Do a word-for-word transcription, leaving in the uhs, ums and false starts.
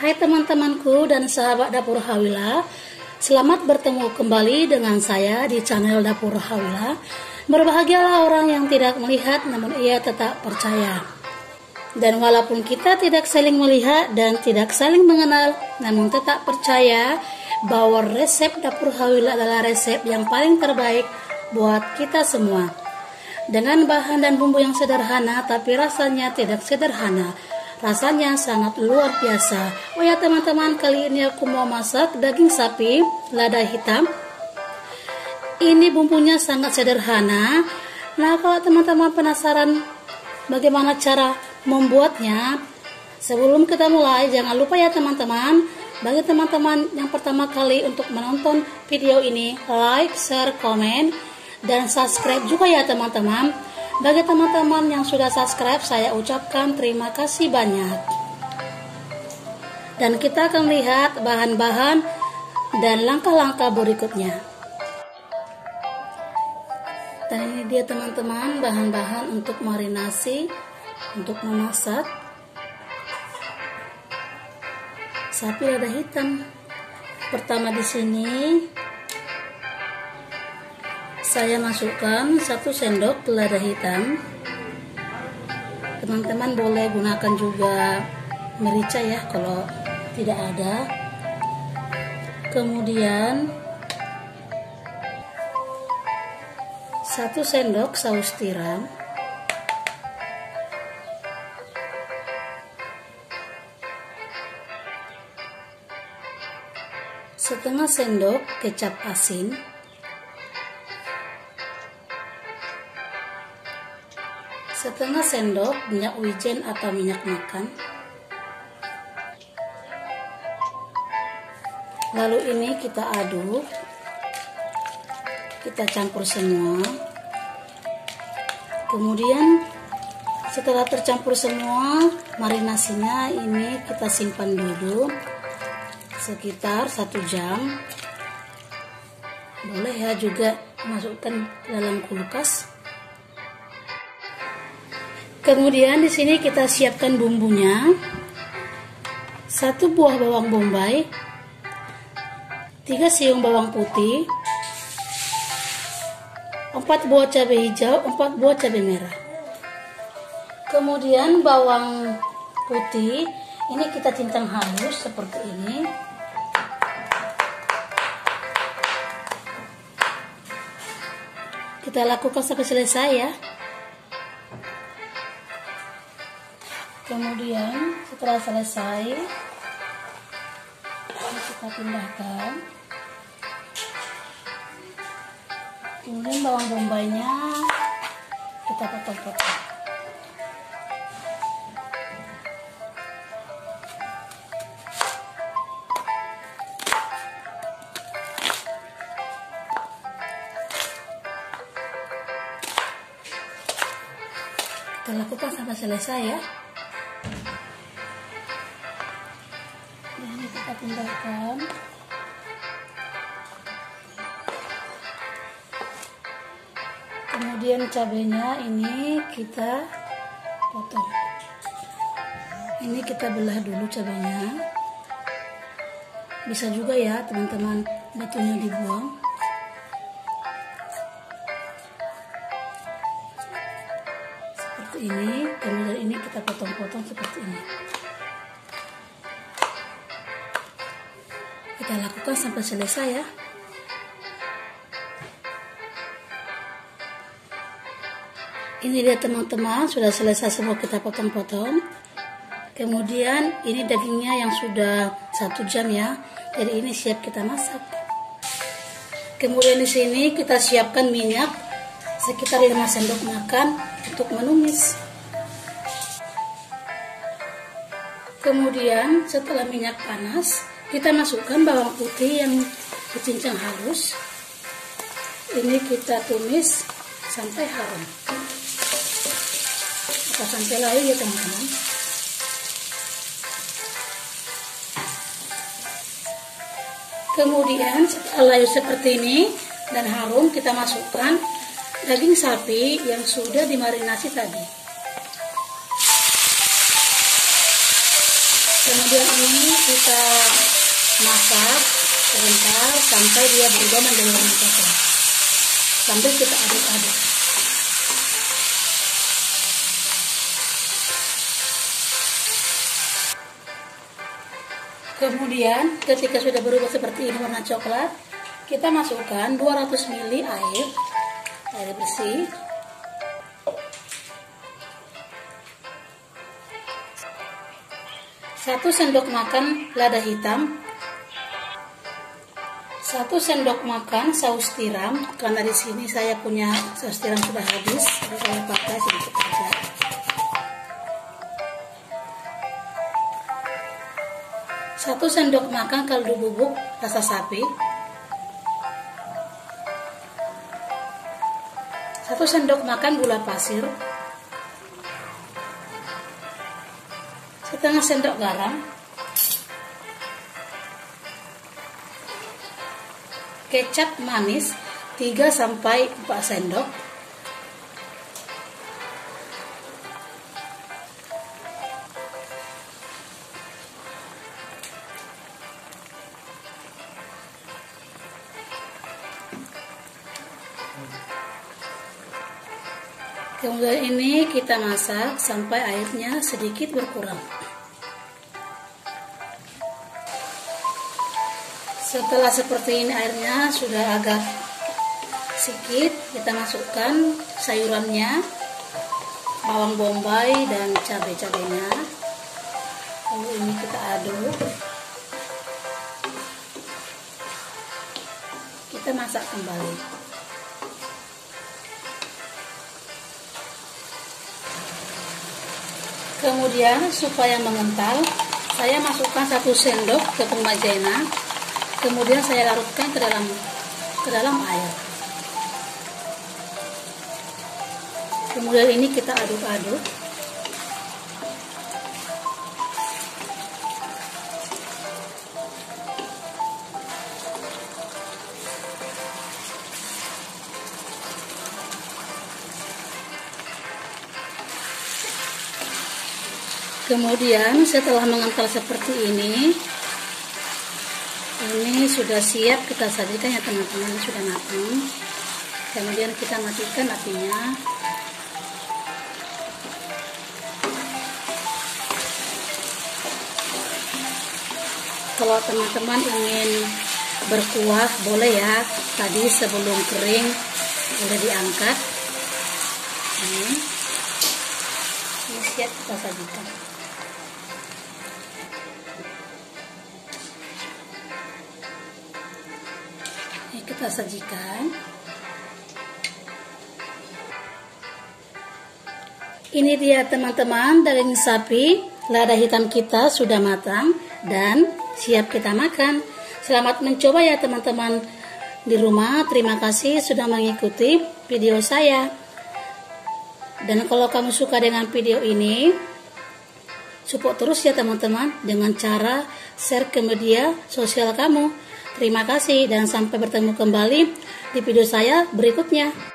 Hai teman-temanku dan sahabat Dapur Hawila, selamat bertemu kembali dengan saya di channel Dapur Hawila. Berbahagialah orang yang tidak melihat namun ia tetap percaya. Dan walaupun kita tidak saling melihat dan tidak saling mengenal, namun tetap percaya bahwa resep Dapur Hawila adalah resep yang paling terbaik buat kita semua. Dengan bahan dan bumbu yang sederhana tapi rasanya tidak sederhana. Rasanya sangat luar biasa. Oh ya teman-teman, kali ini aku mau masak daging sapi lada hitam. Ini bumbunya sangat sederhana. Nah, kalau teman-teman penasaran bagaimana cara membuatnya, sebelum kita mulai jangan lupa ya teman-teman, bagi teman-teman yang pertama kali untuk menonton video ini, like, share, komen, dan subscribe juga ya teman-teman. Bagi teman-teman yang sudah subscribe, saya ucapkan terima kasih banyak. Dan kita akan lihat bahan-bahan dan langkah-langkah berikutnya. Dan ini dia teman-teman bahan-bahan untuk marinasi, untuk memasak sapi lada hitam. Pertama di sini saya masukkan satu sendok lada hitam. Teman-teman boleh gunakan juga merica ya kalau tidak ada. Kemudian satu sendok saus tiram. Setengah sendok kecap asin. Setengah sendok minyak wijen atau minyak makan. Lalu ini kita aduk, kita campur semua. Kemudian setelah tercampur semua, marinasinya ini kita simpan dulu sekitar satu jam. Boleh ya juga masukkan ke dalam kulkas. Kemudian di sini kita siapkan bumbunya. Satu buah bawang bombay, tiga siung bawang putih, empat buah cabai hijau, empat buah cabai merah. Kemudian bawang putih ini kita cincang halus seperti ini. Kita lakukan sampai selesai ya. Kemudian setelah selesai kita pindahkan. Kemudian bawang bombaynya kita potong-potong. Kita lakukan sampai selesai ya. Ini kita pindahkan. Kemudian cabenya ini kita potong. Ini kita belah dulu cabenya. Bisa juga ya teman-teman batunya dibuang. Seperti ini. Kemudian ini kita potong-potong seperti ini. Kita lakukan sampai selesai ya. Ini dia teman-teman, sudah selesai semua kita potong-potong. Kemudian ini dagingnya yang sudah satu jam ya. Jadi ini siap kita masak. Kemudian di sini kita siapkan minyak sekitar lima sendok makan untuk menumis. Kemudian setelah minyak panas, kita masukkan bawang putih yang dicincang halus. Ini kita tumis sampai harum. Atau sampai layu ya teman-teman. Kemudian setelah layu seperti ini dan harum, kita masukkan daging sapi yang sudah dimarinasi tadi. Kemudian ini kita masak sebentar sampai dia berubah menjadi warna coklat, sambil kita aduk-aduk. Kemudian ketika sudah berubah seperti ini warna coklat, kita masukkan dua ratus mililiter air air bersih. Satu sendok makan lada hitam, satu sendok makan saus tiram, karena di sini saya punya saus tiram sudah habis, jadi saya pakai sedikit saja. Satu sendok makan kaldu bubuk rasa sapi, satu sendok makan gula pasir, setengah sendok garam, kecap manis tiga sampai empat sendok, kemudian ini kita masak sampai airnya sedikit berkurang. Setelah seperti ini airnya sudah agak sedikit, kita masukkan sayurannya, bawang bombay dan cabai-cabainya. Lalu ini kita aduk, kita masak kembali. Kemudian supaya mengental, saya masukkan satu sendok tepung maizena. Kemudian saya larutkan ke dalam ke dalam air. Kemudian ini kita aduk-aduk. Kemudian setelah mengental seperti ini, ini sudah siap kita sajikan ya teman-teman, sudah matang. Kemudian kita matikan apinya. Kalau teman-teman ingin berkuah boleh ya, tadi sebelum kering boleh diangkat. Ini, ini siap kita sajikan. Kita sajikan. Ini dia teman-teman, daging sapi lada hitam kita sudah matang dan siap kita makan. Selamat mencoba ya teman-teman di rumah. Terima kasih sudah mengikuti video saya. Dan kalau kamu suka dengan video ini, support terus ya teman-teman dengan cara share ke media sosial kamu. Terima kasih dan sampai bertemu kembali di video saya berikutnya.